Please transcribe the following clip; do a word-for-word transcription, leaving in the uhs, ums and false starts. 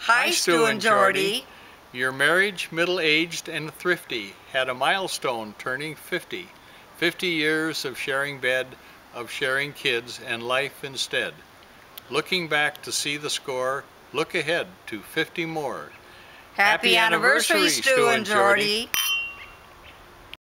Hi, Stu and Jordy. Your marriage, middle-aged and thrifty, had a milestone turning fifty. Fifty years of sharing bed, of sharing kids and life instead. Looking back to see the score, look ahead to fifty more. Happy, Happy anniversary, Stu and Jordy.